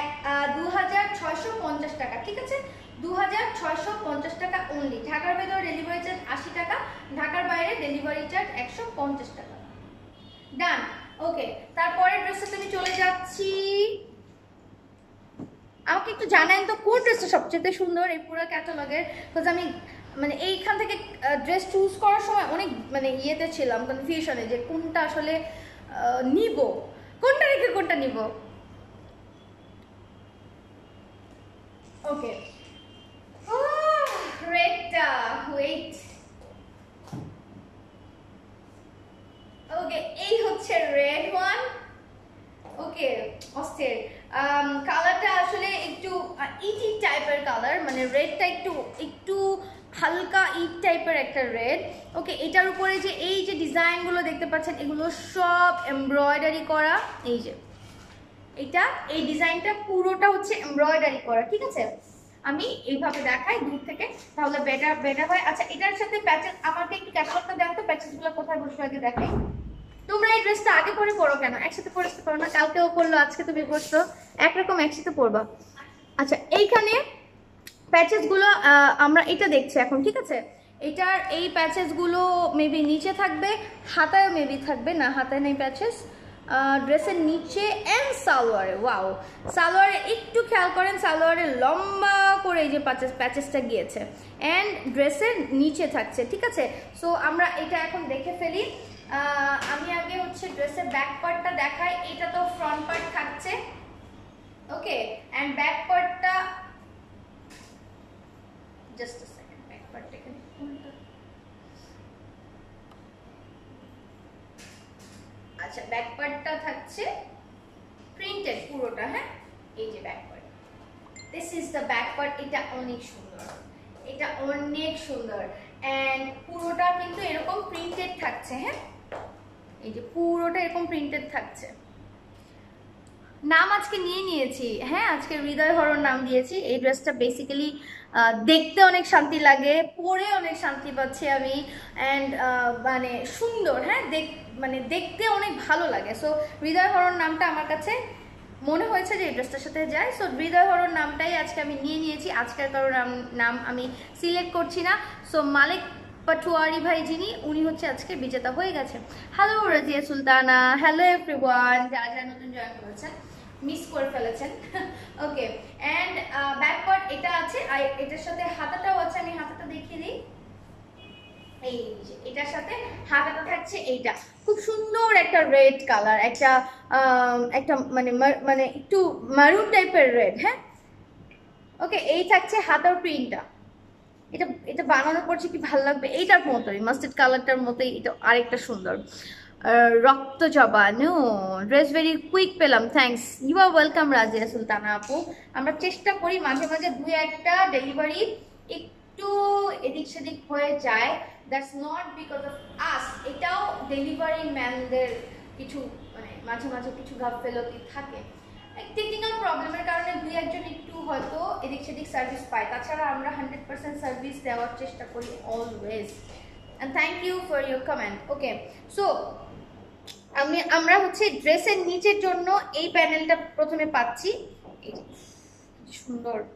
2650 টাকা, ঠিক আছে? 2650 টাকা অনলি। ঢাকার ভেতরে ডেলিভারি চার্জ 80 টাকা, ঢাকার বাইরে ডেলিভারি চার্জ 150 টাকা। ডান। ওকে, তারপরে ড্রেসটা আমি চলে যাচ্ছি। আমাকে একটু জানান তো কোন ড্রেসটা সবচেয়ে সুন্দর এই পুরো ক্যাটালগের, বিকজ আমি মানে এইখান থেকে ড্রেস চুজ করার সময় অনেক মানে ইয়েতে ছিলাম, কনফিউশনে, যে কোনটা আসলে নিব, কোনটা রেখে কোনটা নিব। ওকে, রেডটা, ওয়েট। ওকে, এই হচ্ছে রেড ওয়ান। ওকে, অস্থির। কালারটা আসলে একটু ইট ইট টাইপের কালার, মানে রেডটা একটু একটু হালকা ইট টাইপের একটা রেড। ওকে, এটার উপরে যে এই যে ডিজাইনগুলো দেখতে পাচ্ছেন এগুলো সব এমব্রয়ডারি করা। এই যে এটা, এই ডিজাইনটা পুরোটা হচ্ছে এমব্রয়ডারি করা, ঠিক আছে? আমি এইভাবে দেখাই দূর থেকে, তাহলে বেটার হয়। আচ্ছা, এটার সাথে প্যাচেস, আমাকে একটু ক্যাটালগটা দেন তো, প্যাচেসগুলো কোথায় বসবে আগে দেখাই। তোমরা এই ড্রেসটা আগে পরে পরো কেন? একসাথে পরতে পারো না? কালকেও পরলো, আজকে তুমি পরছো, একরকম একসাথে পরবা। আচ্ছা, এইখানে প্যাচেসগুলো আমরা এটা দেখছি এখন, ঠিক আছে? এটার এই প্যাচেসগুলো মেবি নিচে থাকবে, হাতায় মেবি থাকবে না, হাতায় নেই প্যাচেস। ড্রেসের নিচে এন্ড সালোয়ারে, ওয়াও, সালোয়ারে একটু খেয়াল করেন, সালোয়ারে লম্বা করে এই যে প্যাচেসটা গিয়েছে এন্ড ড্রেসের নিচে থাকছে, ঠিক আছে? সো আমরা এটা এখন দেখে ফেলি। আমি আগে হচ্ছে ড্রেসের ব্যাক পার্টটা দেখাই। এটা তো ফ্রন্ট পার্ট থাকছে, ওকে, এন্ড ব্যাক পার্টটা, জাস্ট আ সেকেন্ড, ব্যাক পার্টটা এখানে, আচ্ছা, ব্যাক পার্টটা থাকছে প্রিন্টেড পুরোটা, হ্যাঁ, এই যে back part, this is the back part. এটা অনেক সুন্দর, এটা অনেক সুন্দর এন্ড পুরোটা কিন্তু এরকম প্রিন্টেড থাকছে, হ্যাঁ, এই যে পুরোটা এরকম প্রিন্টেড থাকছে। নাম আজকে নিয়ে নিয়েছি, হ্যাঁ, আজকে হৃদয় হরণ নাম দিয়েছি। এই ড্রেসটা বেসিক্যালি দেখতে অনেক শান্তি লাগে, পরে অনেক শান্তি পাচ্ছি আমি, অ্যান্ড মানে সুন্দর, হ্যাঁ, মানে দেখতে অনেক ভালো লাগে। সো হৃদয় হরণ নামটা আমার কাছে মনে হয়েছে যে এই ড্রেসটার সাথে যায়, সো হৃদয় হরণ নামটাই আজকে আমি নিয়ে নিয়েছি। আজকের কারো নাম আমি সিলেক্ট করছি না। সো মালিক পাটোয়ারি ভাই যিনি, উনি হচ্ছে আজকে বিজেতা হয়ে গেছে। Hello Razia Sultana, hello everyone, যারা যারা নতুন জয়েন করেছেন, মিস করে ফেলেছেন। ওকে, এন্ড ব্যাক পার্ট এটা আছে, আর এটার সাথে হাতাটাও আছে। আমি হাতাটা দেখিয়ে দিই, এই যে এটার সাথে হাতাটা থাকছে এইটা, খুব সুন্দর একটা রেড কালার, একটা একটা মানে মানে একটু মারুন টাইপের রেড, হ্যাঁ। ওকে, এই থাকছে হাতার প্রিন্টটা। এটা এটা বানানোর পর কি ভালো লাগবে, এইটার মতোই মাস্টার্ড কালারটার মতোই এটা আরেকটা সুন্দর রক্ত জবা। নো, ড্রেস ভেরি কুইক পেলাম, thanks, you are welcome Razia Sultana আপু। আমরা চেষ্টা করি মাঝে মাঝে দুই একটা ডেলিভারি একটু এদিক সেদিক হয়ে যায়, that's not because of us, এটাও ডেলিভারি ম্যানদের কিছু মানে মাঝে মাঝে কিছু গাফেলতি থাকে, টেকনিক্যাল প্রবলেমের কারণে দুই একজন একটু হয়তো এদিক সেদিক সার্ভিস পায়। তাছাড়া আমরা 100% সার্ভিস দেওয়ার চেষ্টা করি always, and thank you for your comment. Okay, so আমরা হচ্ছে ড্রেসের নিচের জন্য এই প্যানেলটা প্রথমে পাচ্ছি, সুন্দর,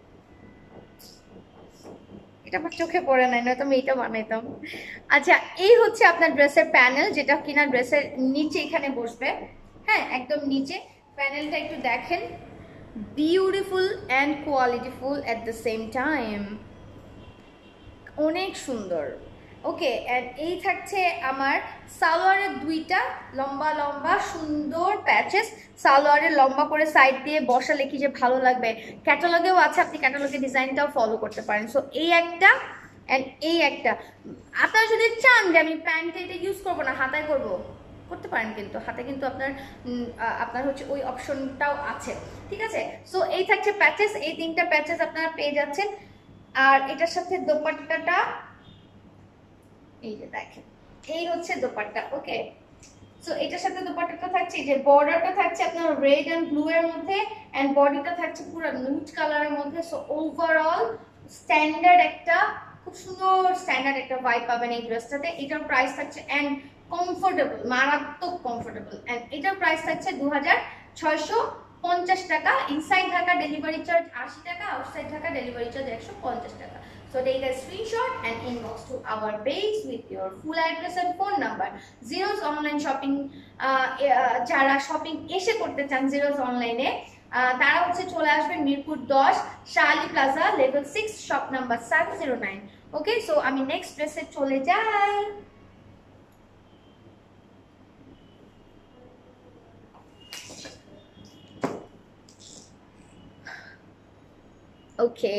এটা আমার চোখে পড়ে নাই, নয়তো আমি এটা বানাইতাম। আচ্ছা, এই হচ্ছে আপনার ড্রেসের প্যানেল, যেটা কিনা ড্রেসের নিচে এখানে বসবে, হ্যাঁ, একদম নিচে। প্যানেলটা একটু দেখেন, beautiful and qualityful at the same time, অনেক সুন্দর। ওকে, এন্ড এই থাকছে আমার সালোয়ারের দুইটা লম্বা লম্বা সুন্দর প্যাচেস, সালোয়ারের লম্বা করে সাইড দিয়ে বসালে কি যে ভালো লাগবে। ক্যাটালগেও আছে, আপনি ক্যাটালগের ডিজাইনটাও ফলো করতে পারেন। সো এই একটা এন্ড এই একটা, আপনারা যদি চান যে আমি প্যান্ট এটা ইউজ করবো না, হাতায় করবো, করতে পারেন, কিন্তু হাতে কিন্তু আপনার হচ্ছে ওই অপশনটাও আছে, ঠিক আছে? সো এই থাকছে প্যাচেস, এই তিনটা প্যাচেস আপনারা পেয়ে যাচ্ছেন। আর এটার সাথে দোপাট্টাটা এই যে দেখেন, এই হচ্ছে দোপাট্টা। ওকে, সো এটার সাথে দোপাট্টাটা থাকছে, যে বর্ডারটা থাকছে আপনার রেড এন্ড ব্লু এর মধ্যে, এন্ড বডিটা থাকছে পুরো নুড কালারের মধ্যে। সো ওভারঅল স্ট্যান্ডার্ড একটা, খুব সুন্দর স্ট্যান্ডার্ড একটা ভাইব পাবেন এই ড্রেসটাতে। এটার প্রাইস থাকছে এন্ড কমফোর্টেবল, মারাত্মক কমফোর্টেবল, এন্ড এটার প্রাইস থাকছে 2650 টাকা। ইনসাইড ঢাকা ডেলিভারি চার্জ 80 টাকা, আউটসাইড ঢাকা ডেলিভারি চার্জ 150 টাকা। So take a screenshot and inbox to our page with your full address and phone number. Zeros online shopping, যারা shopping এসে করতে চান জিরোস অনলাইনে, তারা হচ্ছে চলে আসবেন মিরপুর 10 শালি plaza level 6 shop number 709। Okay, so আমি নেক্সট ড্রেসে চলে যাই। ওকে,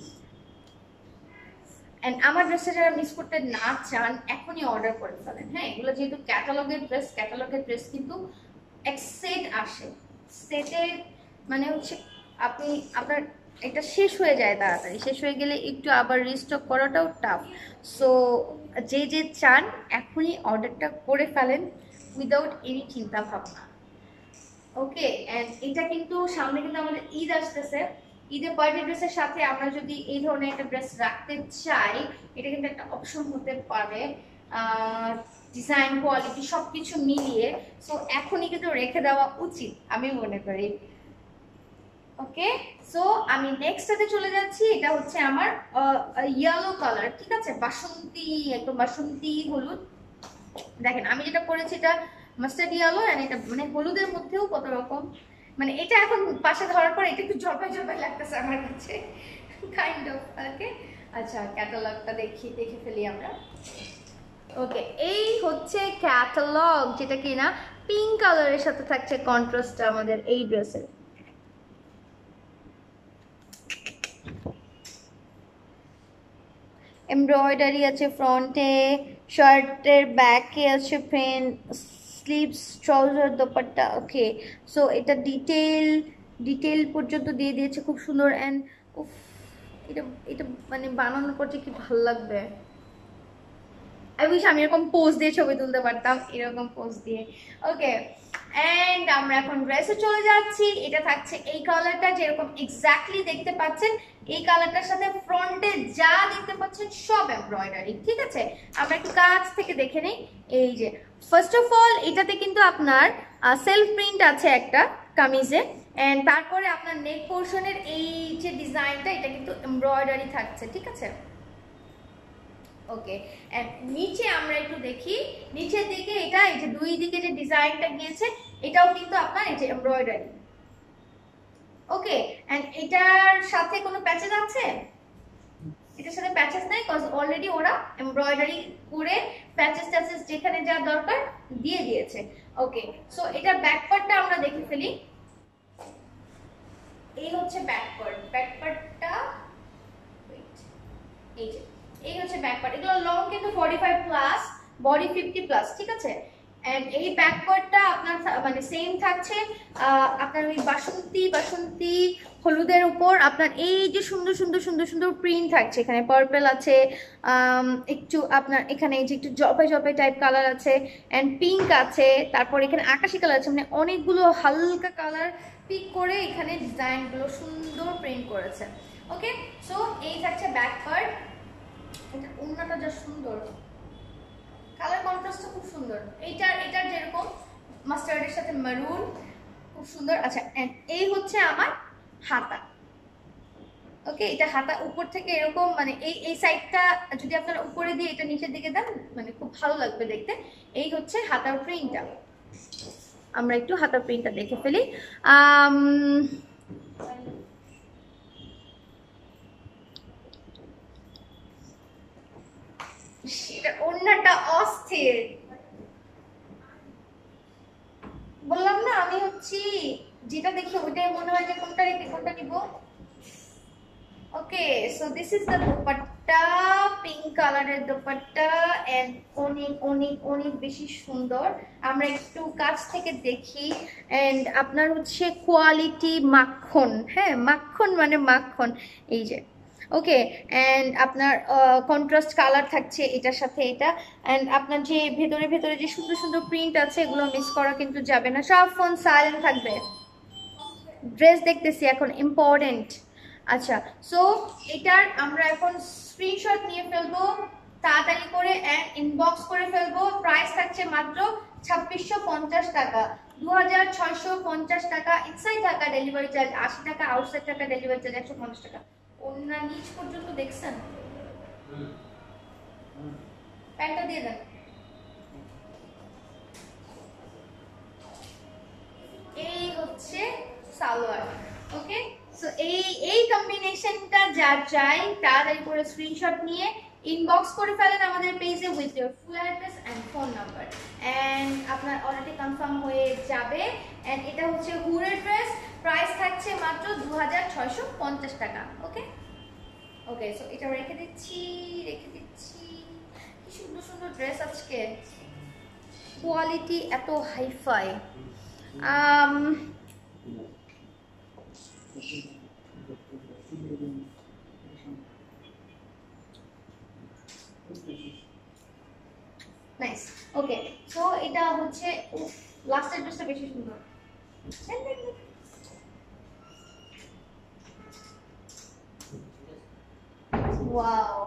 এন্ড আমার ড্রেসটা যারা মিস করতে না চান এখনই অর্ডার করে ফেলেন, হ্যাঁ। এগুলো যেহেতু ক্যাটালগের ড্রেস, ক্যাটালগের ড্রেস কিন্তু এক সেট আসে, সেটের মানে হচ্ছে আপনি আপনার এটা শেষ হয়ে যায় তাড়াতাড়ি, শেষ হয়ে গেলে একটু আবার রিস্টক করাটাও টাফ। সো যে যে চান এখনই অর্ডারটা করে ফেলেন উইদাউট এনি চিন্তা ভাবনা। ওকে, এন্ড এটা কিন্তু সামনে কিন্তু আমাদের ঈদ আসতেছে, ঈদের পার্টি ড্রেসের সাথে আমরা যদি এই ধরনের একটা ড্রেস রাখতে চাই এটা কিন্তু একটা অপশন হতে পারে, ডিজাইন কোয়ালিটি সবকিছু মিলিয়ে। সো এখনই কিন্তু রেখে দেওয়া উচিত আমি মনে করি। ওকে, সো আমি নেক্সটটাতে চলে যাচ্ছি। এটা হচ্ছে আমার ইয়েলো কালার, ঠিক আছে, বাসন্তী, একদম বাসন্তী হলুদ। দেখেন আমি যেটা করেছি এটা মাস্টার্ড ইয়েলো, এন্ড এটা মানে হলুদের মধ্যেও কত রকম, মানে এটা এখন পাশে ধরার পর এটা একটু জলপাই জলপাই লাগতেছে আমার কাছে কাইন্ড অফ। ওকে, আচ্ছা ক্যাটালগটা দেখে ফেলি আমরা। ওকে, এই হচ্ছে ক্যাটালগ, যেটা কিনা পিঙ্ক কালারের সাথে থাকছে কন্ট্রাস্টটা আমাদের এই ড্রেসের। এমব্রয়ডারি আছে ফ্রন্টে, শার্টের ব্যাকে আছে print, sleeves, trouser, dupatta. Okay, so এটা ডিটেল পর্যন্ত দিয়ে দিয়েছে, খুব সুন্দর। অ্যান্ড এটা এটা মানে বানানোর পর যে কি ভালো লাগবে। আই উইশ আমি এরকম পোজ দিয়ে ছবি তুলতে পারতাম, এরকম পোজ দিয়ে। ওকে, এন্ড আমরা এখন ড্রেসে চলে যাচ্ছি। এটা থাকছে এই কালারটা, যেরকম এক্স্যাক্টলি দেখতে পাচ্ছেন এই কালারটার সাথে ফ্রন্টে যা দেখতে পাচ্ছেন সব এমব্রয়ডারি, ঠিক আছে। আমরা একটু কাছ থেকে দেখে নেই। এই যে ফার্স্ট অফ অল এটাতে কিন্তু আপনার সেলফ প্রিন্ট আছে একটা কামিজে, এন্ড তারপরে আপনার নেক পোর্শনের এই যে ডিজাইনটা এটা কিন্তু এমব্রয়ডারি থাকছে, ঠিক আছে। ওকে, এন্ড নিচে আমরা একটু দেখি, নিচের দিকে এটা এই যে দুই দিকে যে ডিজাইনটা গিয়েছে এটাও কিন্তু আপনার এই যে এমব্রয়ডারি। ওকে, এন্ড এটার সাথে কোনো প্যাচেস আছে? এটার সাথে প্যাচেস নাই, কজ অলরেডি ওরা এমব্রয়ডারি করে প্যাচেস ট্যাচেস যেখানে যা দরকার দিয়ে দিয়েছে। ওকে, সো এটা ব্যাক পার্টটা আমরা দেখে ফেলি। এই হচ্ছে ব্যাক পার্টটা, এই যে এই হচ্ছে ব্যাক পার্ট। এগুলো লং কিন্তু 45 প্লাস, বডি 50 প্লাস, ঠিক আছে। এন্ড এই ব্যাক পার্টটা আপনার মানে সেম থাকছে আপনার ওই বাসন্তী হলুদের উপর আপনার এই যে সুন্দর সুন্দর সুন্দর সুন্দর প্রিন্ট থাকছে। এখানে পার্পল আছে, একটু আপনার এখানে এই যে একটু জলপাই টাইপ কালার আছে, এন্ড পিঙ্ক আছে, তারপর এখানে আকাশি কালার আছে, মানে অনেকগুলো হালকা কালার পিক করে এখানে ডিজাইনগুলো সুন্দর প্রিন্ট করেছে। ওকে, সো এই থাকছে ব্যাক পার্ট। এটা ওড়নাটা যা সুন্দর, কালার কন্ট্রাস্টটা খুব সুন্দর। এটার যেরকম মাস্টার্ডের সাথে মেরুন, খুব সুন্দর। আচ্ছা, এই হচ্ছে আমার হাতা। ওকে, এটা হাতা উপর থেকে এরকম, মানে এই সাইডটা যদি আপনারা উপরে দিয়ে এটা নিচের দিকে দেন মানে খুব ভালো লাগবে দেখতে। এই হচ্ছে হাতার প্রিন্টটা। আমরা একটু হাতার প্রিন্টটা দেখে ফেলি। ওড়নাটা অস্থির, বললাম না আমি হচ্ছি যেটা দেখি ওইটাই মনে হয় যে কোনটা নিব। Okay, so this is the dupatta, pink কালারের দোপাট্টা, এন্ড অনেক অনেক অনেক বেশি সুন্দর। আমরা একটু কাছ থেকে দেখি, এন্ড আপনার হচ্ছে কোয়ালিটি মাখন, হ্যাঁ মাখন মানে মাখন, এই যে। ওকে, এন্ড আপনার কন্ট্রাস্ট কালার থাকছে এটার সাথে এটা, এন্ড আপনার যে ভেতরে যে সুন্দর সুন্দর প্রিন্ট আছে এগুলো মিস করা কিন্তু যাবে না। সব ফোন সাইলেন্ট থাকবে, ড্রেস দেখতেছি এখন, ইম্পর্টেন্ট। আচ্ছা, সো এটার আমরা এখন স্ক্রিনশট নিয়ে ফেলবো তাড়াতাড়ি করে, এন্ড ইনবক্স করে ফেলবো। প্রাইস থাকছে মাত্র 2650 টাকা, 2650 টাকা ইনসাইড টাকা ডেলিভারি চার্জ 80 টাকা, আউটসাইড টাকা ডেলিভারি চার্জ 150 টাকা। অন্য নিচ পর্যন্ত দেখছেন, প্যান্টটা দিয়ে দেন। এই হচ্ছে সালোয়ার। ওকে, সো এই কম্বিনেশনটা যা চাই তাড়াতাড়ি করে স্ক্রিনশট নিয়ে ইনবক্স করে ফেলেন আমাদের পেজে with your full address and phone number, and আপনার অলরেডি কনফার্ম হয়ে যাবে। এন্ড এটা হচ্ছে হুরের ড্রেস, প্রাইস থাকছে মাত্র 2650 টাকা। ওকে ওকে, সো এটা রেখে দিচ্ছি। কি সুন্দর সুন্দর ড্রেস আজকে, কোয়ালিটি এত হাইফাই। নাইস। ওকে, সো এটা হচ্ছে লাস্টের ড্রেসটা বেশি সুন্দর। ওয়াও,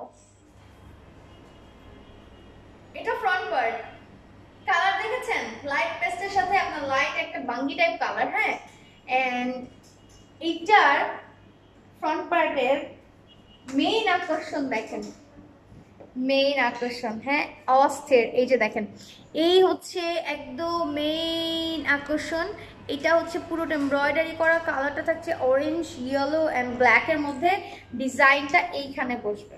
এটা ফ্রন্ট পার্ট। কালার দেখেছেন? লাইট পেস্টের সাথে আপনার লাইট একটা বাঙ্গি টাইপ কালার, হ্যাঁ। এন্ড এইটার ফ্রন্ট পার্টের মেইন আকর্ষণ দেখেন, মেইন আকর্ষণ, হ্যাঁ, অস্থির। এই যে দেখেন, এই হচ্ছে একদম মেইন আকর্ষণ। এটা হচ্ছে পুরোটা এমব্রয়ডারি করা, কালারটা থাকছে অরেঞ্জ, ইয়েলো অ্যান্ড ব্ল্যাকের মধ্যে। ডিজাইনটা এইখানে বসবে।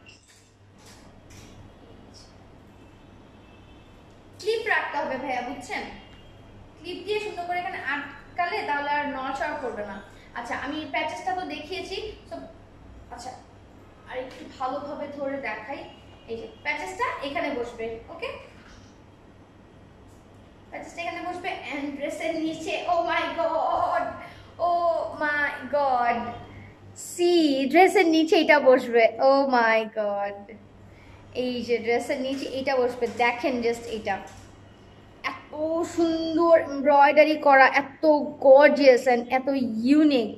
ক্লিপ রাখতে হবে ভাইয়া, বুঝছেন? ক্লিপ দিয়ে সুন্দর করে এখানে আটকালে তাহলে আর নড়াচড়া করবে না। আচ্ছা, আমি প্যাচেসটা তো দেখিয়েছি। আচ্ছা, আর একটু ভালোভাবে ধরে দেখাই। এই যে প্যাচেসটা এখানে বসবে, ওকে? প্যাচেসটা এখানে বসবে এন্ড ড্রেসের নিচে, oh my god, oh my god, see ড্রেসের নিচে এটা বসবে। ও মাই গড, এই যে ড্রেসের নিচে এটা বসবে। দেখেন জাস্ট, এটা এত সুন্দর এমব্রয়ডারি করা, এত গর্জিয়াস এন্ড এত ইউনিক।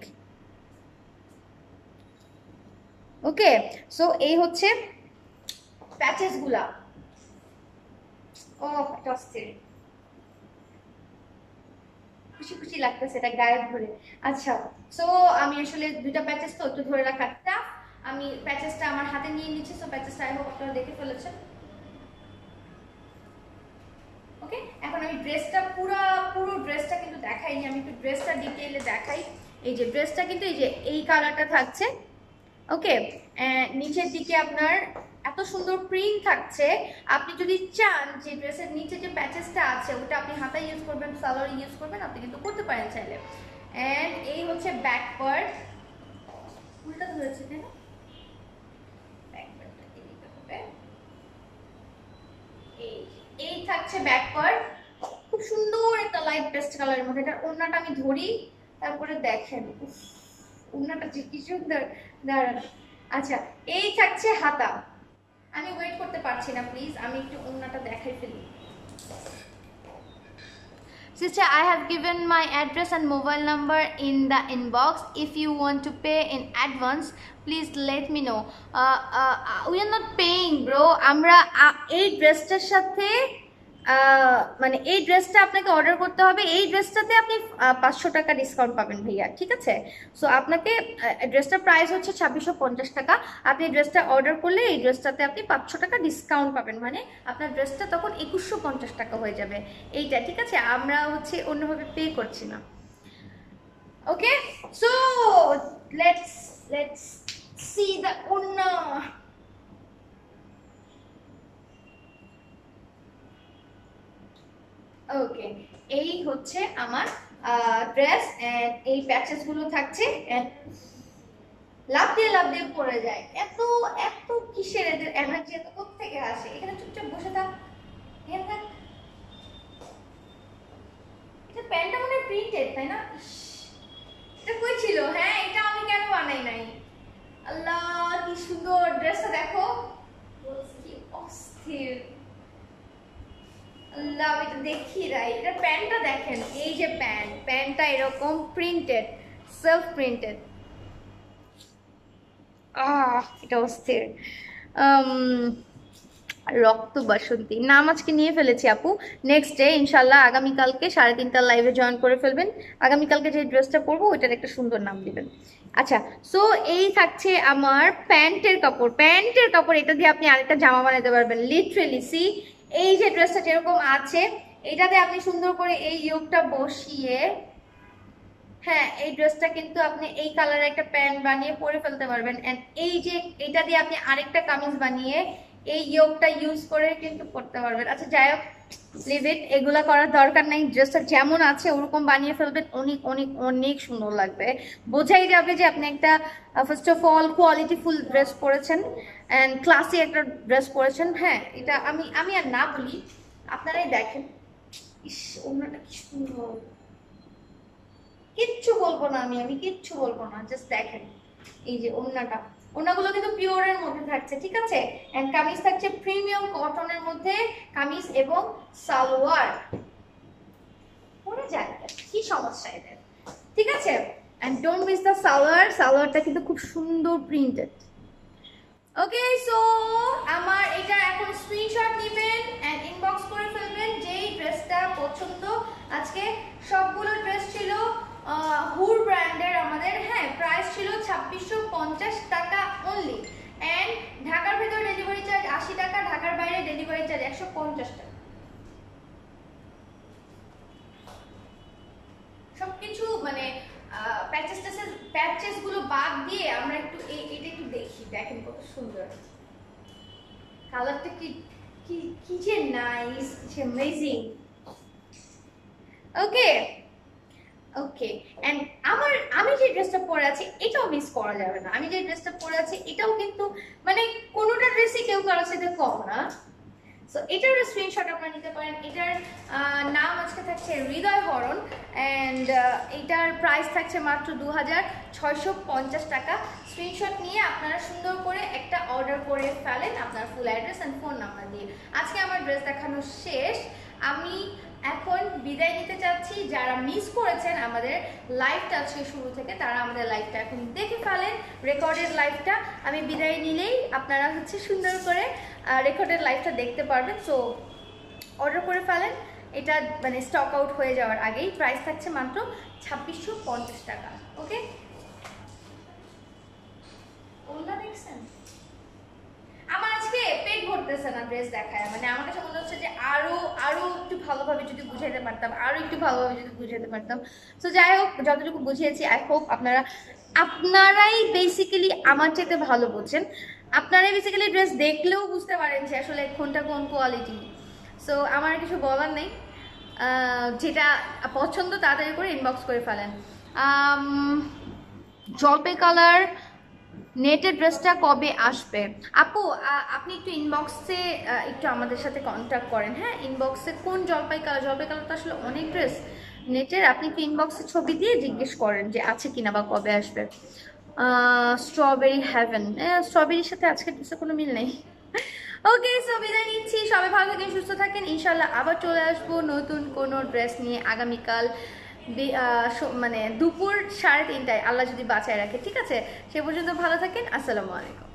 ওকে, সো এই হচ্ছে প্যাচেস গুলা। ও অস্থির, খুশি খুশি লাগতেছে এটা গায়ে ধরে। আচ্ছা, সো আমি আসলে দুইটা প্যাচেস তো একটু ধরে রাখাটা, আমি প্যাচেসটা আমার হাতে নিয়ে নিচ্ছি। সো প্যাচেসটা আই হোপ আপনারা দেখে ফেলেছেন। ওকে, এখন আমি ড্রেসটা পুরো ড্রেসটা কিন্তু দেখাইনি, আমি একটু ড্রেসটা ডিটেইলে দেখাই। এই যে ড্রেসটা কিন্তু এই যে এই কালারটা থাকছে, ওকে। নিচের দিকে আপনার এত সুন্দর প্রিন্ট থাকছে। আপনি যদি চান যে ড্রেসের নিচে যে প্যাচেসটা আছে ওটা আপনি হাতায় ইউজ করবেন, সালোয়ার ইউজ করবেন, আপনি কিন্তু করতে পারেন চাইলে। এন্ড এই হচ্ছে ব্যাক পার্ট। উল্টা ধরেছে তাই না? ব্যাক পার্টটা এদিকে হবে। এই থাকছে ব্যাক পার্ট, খুব সুন্দর একটা লাইট পেস্ট কালারের মধ্যে। এটা ওড়নাটা আমি ধরি, তারপরে দেখেন ওড়নাটা যে কি সুন্দর। দাঁড়ান, আচ্ছা, এই থাকছে হাতা। আমি ওয়েট করতে পারছি না, প্লিজ আমি একটু ওড়নাটা দেখাই ফেলি। Sister, I have given my address and mobile number in the inbox. If you want to pay in advance, please let me know. We are not paying, bro. আমরা এই ড্রেসটার সাথে মানে এই ড্রেসটা আপনাকে অর্ডার করতে হবে। এই ড্রেসটাতে আপনি 500 টাকা ডিসকাউন্ট পাবেন ভাইয়া, ঠিক আছে? সো আপনাকে ড্রেসটার প্রাইস হচ্ছে 2650 টাকা। আপনি ড্রেসটা অর্ডার করলে এই ড্রেসটাতে আপনি 500 টাকা ডিসকাউন্ট পাবেন, মানে আপনার ড্রেসটা তখন 2150 টাকা হয়ে যাবে। এইটা ঠিক আছে, আমরা হচ্ছে অন্যভাবে পে করছি না। Okay, so let's see the orna. Okay, এই হচ্ছে আমার ড্রেস এন্ড এই প্যাচেস গুলো থাকছে। লাভ দিয়ে পড়ে যায়। এত এত কিসের এদের এনার্জি, এত কোথা থেকে আসে? এখানে চুপচাপ বসে থাক, এখানে থাক। এটা প্যান্টটা মনে হয় প্রিন্টেড, তাই না? এটা কই ছিল? হ্যাঁ, এটা আমি কেন বানাই নাই? আল্লাহ, কি সুন্দর ড্রেসটা দেখো, কি অস্থির। আল্লাহ, এটা দেখি রাই। এটা প্যান্টটা দেখেন, এই যে প্যান্টটা এরকম প্রিন্টেড, সেলফ প্রিন্টেড। এটা অস্থির। রক্ত বাসন্তী নাম আজকে নিয়ে ফেলেছি আপু। নেক্সট ডে ইনশাল্লাহ আগামীকালকে 3:30 লাইভে জয়েন করে ফেলবেন। আগামীকালকে যে ড্রেসটা পরবো ওইটার একটা সুন্দর নাম দিবেন। আচ্ছা, সো এই থাকছে আমার প্যান্টের কাপড়। এটা দিয়ে আপনি আরেকটা জামা বানাতে পারবেন লিটারেলি। সি, এই যে ড্রেসটা যেরকম আছে এটাতে আপনি সুন্দর করে এই ইয়োগটা বসিয়ে, হ্যাঁ, এই ড্রেসটা কিন্তু আপনি এই কালারের একটা প্যান্ট বানিয়ে পরে ফেলতে পারবেন। এন্ড এই যে এটা দিয়ে আপনি আরেকটা কামিজ বানিয়ে এই ইয়োগটা ইউজ করে কিন্তু পরতে পারবেন। আচ্ছা, যাই হোক, লিভ ইট, এগুলা করার দরকার নেই। ড্রেসটা যেমন আছে ওরকম বানিয়ে ফেলবেন, অনেক অনেক অনেক সুন্দর লাগবে। বোঝাই যাবে যে আপনি একটা first of all qualityful dress পরেছেন অ্যান্ড ক্লাসি একটা ড্রেস পরেছেন। হ্যাঁ, এটা আমি আর না বলি, আপনারাই দেখেন। ইস, ওনাটা কি সুন্দর, কি কিচ্ছু বলবো না, আমি কিচ্ছু বলবো না, জাস্ট দেখেন এই যে ওড়নাটা, ওড়নাগুলো কিন্তু পিওরের মধ্যে থাকছে, ঠিক আছে। এন্ড কামিজ থাকছে প্রিমিয়াম কটনের মধ্যে, কামিজ এবং সালোয়ার পরে যায়, কি সমস্যা এদের, ঠিক আছে। And don't miss the salwar, সালোয়ারটা কিন্তু খুব সুন্দর প্রিন্টেড। ওকে, সো আমার এটা এখন স্ক্রিনশট নেবেন এন্ড ইনবক্স করে ফেলবেন যেই ড্রেসটা পছন্দ। আজকে সবগুলো ড্রেস ছিল হুর ব্র্যান্ডের আমাদের, হ্যাঁ প্রাইস ছিল 2650 টাকা অনলি। এন্ড ঢাকার ভিতর ডেলিভারি চার্জ 80 টাকা, ঢাকার বাইরে ডেলিভারি চার্জ 150 টাকা। সবকিছু মানে প্যাচেস গুলো বাদ দিয়ে আমরা একটু এটা একটু দেখি, দেখেন কত সুন্দর কালারটা, কি কি কি যে নাইস, কি অ্যামেজিং। ওকে ওকে, এন্ড আমি যে ড্রেসটা পরে আছি এটাও মিস করা যাবে না, আমি যে ড্রেসটা পরে আছি এটাও কিন্তু মানে কোনোটা ড্রেসই কেউ কারোর সাথে কম না। সো এটার স্ক্রিনশট আপনারা নিতে পারেন। এটার নাম আজকে থাকছে হৃদয় হরণ অ্যান্ড এটার প্রাইস থাকছে মাত্র 2650 টাকা। স্ক্রিনশট নিয়ে আপনারা সুন্দর করে একটা অর্ডার করে ফেলেন আপনার full address and phone number দিয়ে। আজকে আমার ড্রেস দেখানো শেষ, আমি এখন বিদায় নিতে চাচ্ছি। যারা মিস করেছেন আমাদের লাইভটা আজকে শুরু থেকে, তারা আমাদের লাইভটা এখন দেখে ফেলেন, রেকর্ডেড লাইভটা। আমি বিদায় নিলেই আপনারা হচ্ছে সুন্দর করে রেকর্ডেড লাইভটা দেখতে পারবেন। সো অর্ডার করে ফেলেন, এটা মানে স্টক আউট হয়ে যাওয়ার আগেই। প্রাইস থাকছে মাত্র 2650 টাকা। ওকে, ওলা দেখছেন আমার আজকে পেট ভরতেছে না ড্রেস দেখায়, মানে আমার কাছে মনে হচ্ছে যে আরো একটু ভালোভাবে যদি বুঝাইতে পারতাম, আরো একটু ভালোভাবে যদি বুঝাইতে পারতাম। তো যাই হোক, যতটুকু বুঝিয়েছি আই হোপ আপনারাই বেসিক্যালি আমার চাইতে ভালো বোঝেন, আপনারাই বেসিক্যালি ড্রেস দেখলেও বুঝতে পারেন যে আসলে কোনটা কোন কোয়ালিটি। সো আমার কিছু বলার নেই, যেটা পছন্দ তাড়াতাড়ি করে ইনবক্স করে ফেলেন। জলপাই কালার নেটের ড্রেসটা কবে আসবে? আপু আপনি একটু ইনবক্সে একটু আমাদের সাথে কন্ট্যাক্ট করেন, হ্যাঁ ইনবক্সে কোন জলপাই কালার তো আসলে অনেক ড্রেস নেটের, আপনি একটু ইনবক্সে ছবি দিয়ে জিজ্ঞেস করেন যে আছে কিনা বা কবে আসবে। স্ট্রবেরি হ্যাভেন, স্ট্রবেরির সাথে আজকের ড্রেসের কোনো মিল নেই। ওকে, সো বিদায় নিচ্ছি, সবাই ভালো থাকেন, সুস্থ থাকেন, ইনশাল্লাহ আবার চলে আসবো নতুন কোনো ড্রেস নিয়ে আগামীকাল মানে দুপুর 3:30টায়, আল্লাহ যদি বাঁচায় রাখে, ঠিক আছে। সে পর্যন্ত ভালো থাকেন, আসসালামু আলাইকুম।